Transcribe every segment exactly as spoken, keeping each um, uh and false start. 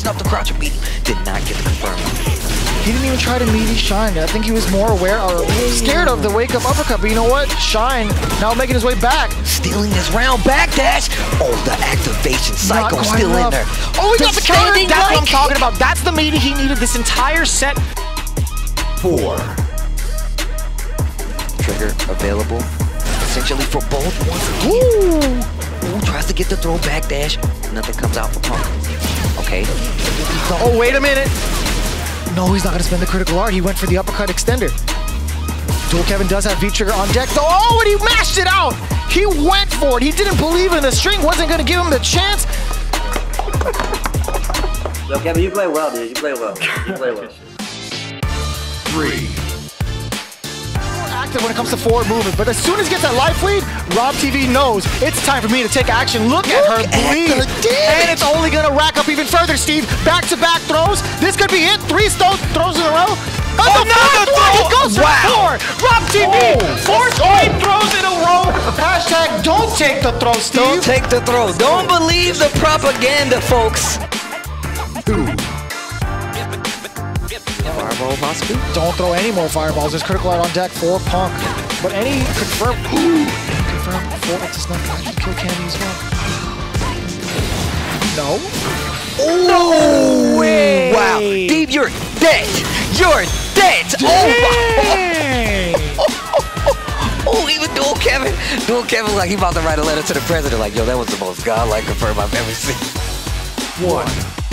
enough to crouch and beat him. Did not get the confirm. He didn't even try to meaty Shine. I think he was more aware or scared of the wake-up uppercut. But you know what? Shine now making his way back. Stealing this round backdash. Oh, the activation cycle still enough. in there. Oh, he got the counter. That's like. what I'm talking about. That's the meaty he needed this entire set. Four. Trigger available essentially for both once again. Ooh. Ooh, tries to get the throw backdash. Nothing comes out for Punk. Okay. Oh, wait a minute. No, he's not going to spend the critical art. He went for the uppercut extender. Dual Kevin does have V-Trigger on deck, though. Oh, and he mashed it out. He went for it. He didn't believe in the string. Wasn't going to give him the chance. Yo, Kevin, you play well, dude. You play well. You play well. Three. Active when it comes to forward movement, but as soon as he gets that life lead, Rob T V knows it's time for me to take action. Look, Look at her bleed, and it's only gonna rack up even further. Steve, back-to-back throws. This could be it. Three stone throws in a row. Oh, another throw! He goes for wow. four. Rob T V, oh, four straight throws in a row. Hashtag don't take the throw, Steve. Don't take the throw. Don't believe the propaganda, folks. Two. Fireball possibly? Don't throw any more fireballs. There's critical art on deck for Punk. But any confirm, ooh, confirm for it does not actually kill Candy as well. No? Oh, no way! Wow, Steve, you're dead. You're dead. Dang. Oh, oh, even Dual Kevin. Dual Kevin, like he about to write a letter to the president, like, yo, that was the most godlike confirm I've ever seen. One.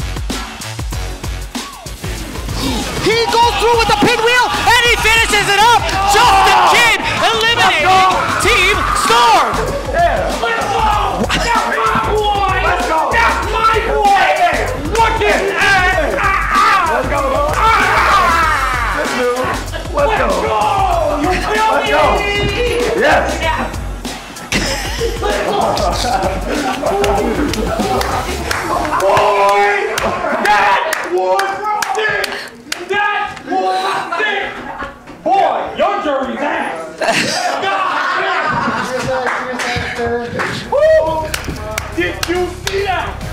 He goes through with the pinwheel, and he finishes it up! Justin Kidd eliminating Team Storm! Yeah. Let's go! That's my boy! Let's go! That's my boy! Look at that! Let's go! Let's go! Let's go! You feel me? Let's go! Yes! Boy! That was sick! That was sick! Boy, your jury's ass! God! Woo! Did you see that?